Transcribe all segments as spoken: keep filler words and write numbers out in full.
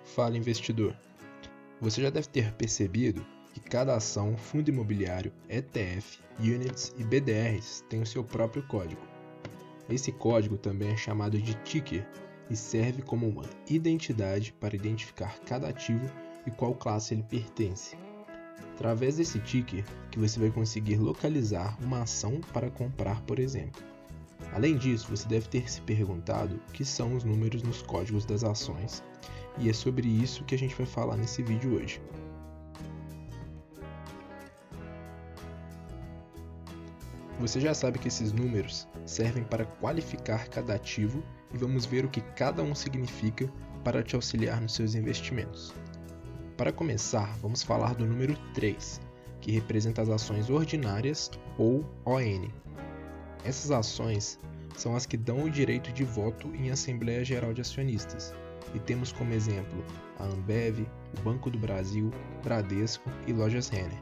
Fala, investidor! Você já deve ter percebido que cada ação, fundo imobiliário, E T F, Units e B D Rs tem o seu próprio código. Esse código também é chamado de ticker e serve como uma identidade para identificar cada ativo e qual classe ele pertence. Através desse ticker que você vai conseguir localizar uma ação para comprar, por exemplo. Além disso, você deve ter se perguntado o que são os números nos códigos das ações, e é sobre isso que a gente vai falar nesse vídeo hoje. Você já sabe que esses números servem para qualificar cada ativo e vamos ver o que cada um significa para te auxiliar nos seus investimentos. Para começar, vamos falar do número três, que representa as ações ordinárias ou O N. Essas ações são as que dão o direito de voto em Assembleia Geral de Acionistas, e temos como exemplo a Ambev, o Banco do Brasil, Bradesco e Lojas Renner.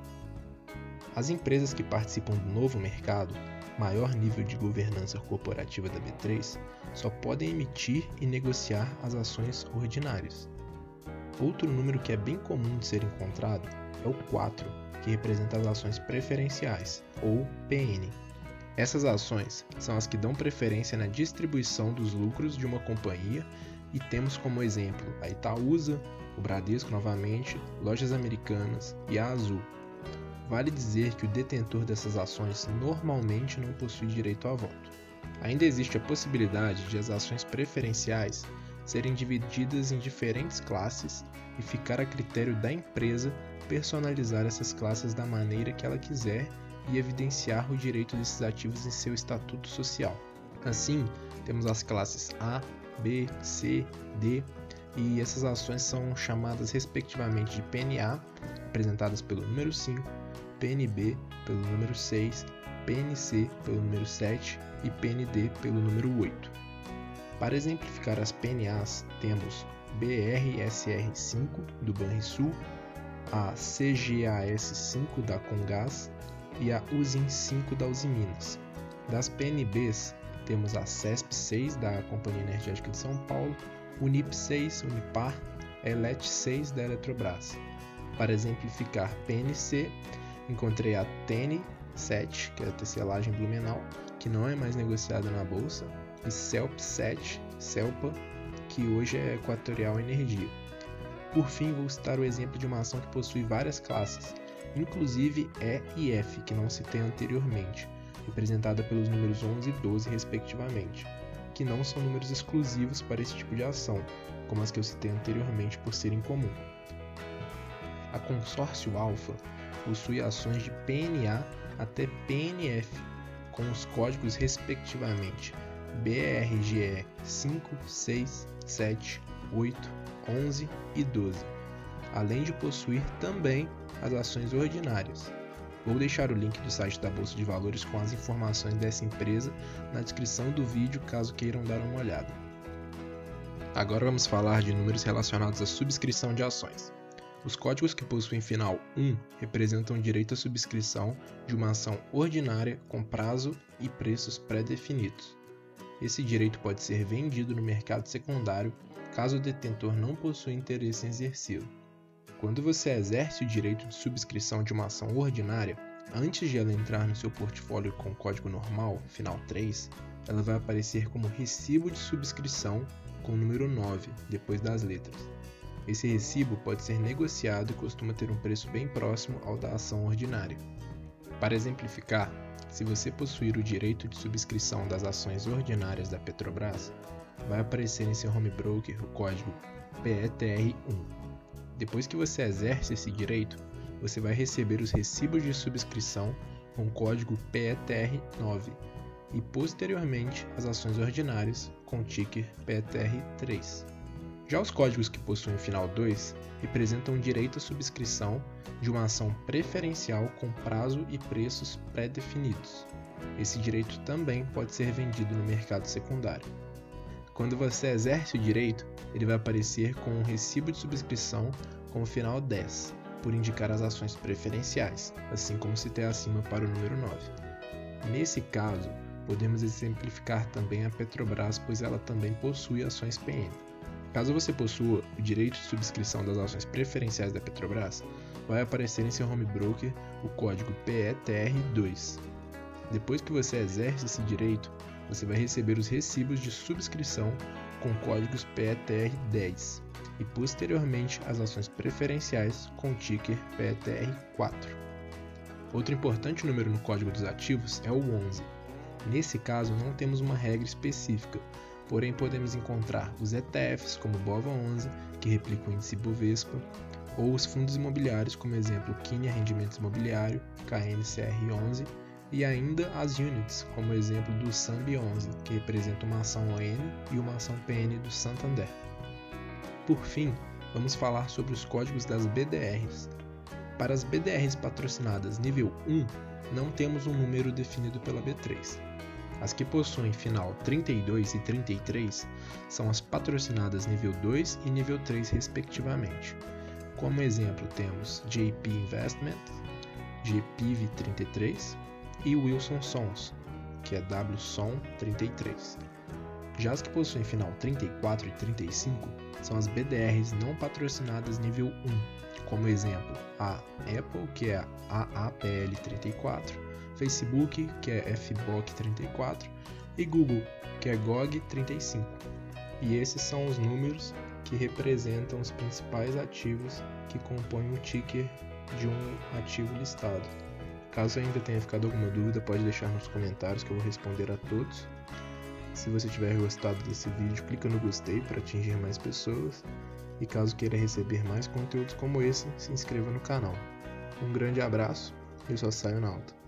As empresas que participam do novo mercado, maior nível de governança corporativa da B três, só podem emitir e negociar as ações ordinárias. Outro número que é bem comum de ser encontrado é o quatro, que representa as ações preferenciais, ou P N. Essas ações são as que dão preferência na distribuição dos lucros de uma companhia e temos como exemplo a Itaúsa, o Bradesco novamente, Lojas Americanas e a Azul. Vale dizer que o detentor dessas ações normalmente não possui direito a voto. Ainda existe a possibilidade de as ações preferenciais serem divididas em diferentes classes e ficar a critério da empresa personalizar essas classes da maneira que ela quiser e evidenciar o direito desses ativos em seu estatuto social. Assim, temos as classes A, B, C, D, e essas ações são chamadas respectivamente de P N A, representadas pelo número cinco, P N B pelo número seis, P N C pelo número sete e P N D pelo número oito. Para exemplificar as P N As, temos B R S R cinco do Banrisul, a C G A S cinco da Comgás e a Usim cinco da Usiminas. Das P N Bs, temos a C E S P seis da Companhia Energética de São Paulo, Unip seis, Unipar, Elet seis da Eletrobras. Para exemplificar P N C, encontrei a T E N sete, que é a tecelagem Blumenau, que não é mais negociada na bolsa, e C E L P sete, Celpa, que hoje é Equatorial Energia. Por fim, vou citar o exemplo de uma ação que possui várias classes, inclusive E e F, que não citei anteriormente, representada pelos números onze e doze respectivamente, que não são números exclusivos para esse tipo de ação, como as que eu citei anteriormente por serem comum. A Consórcio Alfa possui ações de P N A até P N F, com os códigos respectivamente B R G E cinco, seis, sete, oito, onze e doze, além de possuir também as ações ordinárias. Vou deixar o link do site da Bolsa de Valores com as informações dessa empresa na descrição do vídeo caso queiram dar uma olhada. Agora vamos falar de números relacionados à subscrição de ações. Os códigos que possuem final um representam o direito à subscrição de uma ação ordinária com prazo e preços pré-definidos. Esse direito pode ser vendido no mercado secundário caso o detentor não possua interesse em exercê-lo. Quando você exerce o direito de subscrição de uma ação ordinária, antes de ela entrar no seu portfólio com o código normal, final três, ela vai aparecer como recibo de subscrição com o número nove, depois das letras. Esse recibo pode ser negociado e costuma ter um preço bem próximo ao da ação ordinária. Para exemplificar, se você possuir o direito de subscrição das ações ordinárias da Petrobras, vai aparecer em seu home broker o código P E T R um. Depois que você exerce esse direito, você vai receber os recibos de subscrição com o código P E T R nove e posteriormente as ações ordinárias com o ticker P E T R três. Já os códigos que possuem final dois representam o direito à subscrição de uma ação preferencial com prazo e preços pré-definidos. Esse direito também pode ser vendido no mercado secundário. Quando você exerce o direito, ele vai aparecer com um recibo de subscrição com o final dez, por indicar as ações preferenciais, assim como citei acima para o número nove. Nesse caso, podemos exemplificar também a Petrobras, pois ela também possui ações P N. Caso você possua o direito de subscrição das ações preferenciais da Petrobras, vai aparecer em seu home broker o código P E T R dois. Depois que você exerce esse direito, você vai receber os recibos de subscrição com códigos P E T R dez e posteriormente as ações preferenciais com o ticker P E T R quatro. Outro importante número no código dos ativos é o onze. Nesse caso não temos uma regra específica, porém podemos encontrar os E T Fs como o BOVA onze, que replica o índice Bovespa, ou os fundos imobiliários como exemplo Quinha Rendimentos Imobiliário, K N C R onze, e ainda as units, como exemplo do S A M B onze, que representa uma ação O N e uma ação P N do Santander. Por fim, vamos falar sobre os códigos das B D Rs. Para as B D Rs patrocinadas nível um, não temos um número definido pela B três. As que possuem final trinta e dois e trinta e três são as patrocinadas nível dois e nível três respectivamente. Como exemplo temos J P Investment, G P V trinta e três e Wilson Sons, que é W S O N trinta e três. Já as que possuem final trinta e quatro e trinta e cinco são as B D Rs não patrocinadas nível um, como exemplo a Apple, que é a A A P L trinta e quatro, Facebook, que é F B O C trinta e quatro, e Google, que é G O G trinta e cinco. E esses são os números que representam os principais ativos que compõem o ticker de um ativo listado. Caso ainda tenha ficado alguma dúvida, pode deixar nos comentários que eu vou responder a todos. Se você tiver gostado desse vídeo, clica no gostei para atingir mais pessoas. E caso queira receber mais conteúdos como esse, se inscreva no canal. Um grande abraço, eu só saio na alta.